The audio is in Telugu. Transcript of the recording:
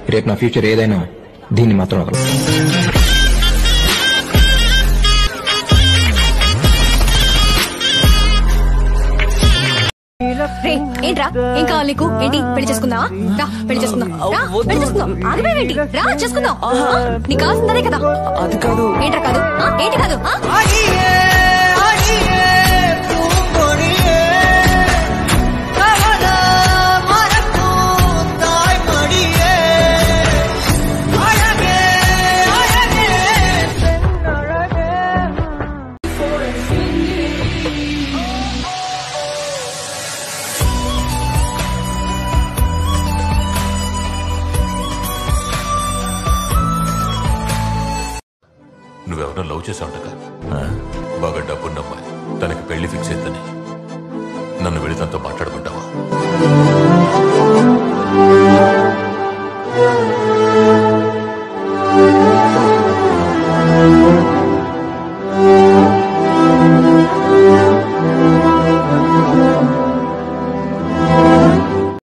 రేపు నా ఫ్యూచర్ ఏదైనా దీన్ని మాత్రం వదలను. ఏంట్రా ఏం కావాలి నీకు? ఏంటి పెళ్లి చేసుకుందావా? రా పెళ్లి చేసుకుందాం. పెళ్లి చేసుకుందాం. ఆగిపోయేంటి? రా చేసుకుందాం. నీకు కావాల్సిందే కదా. అది కాదు. ఏంట్రా కాదు? ఏంటి కాదు? నువ్వెవరో లవ్ చేసావుంటగా, బాగా డబ్బున్నమ్మాయి, తనకి పెళ్లి ఫిక్స్ అయిందని నన్ను వెళ్ళి తనతో మాట్లాడుకుంటావా?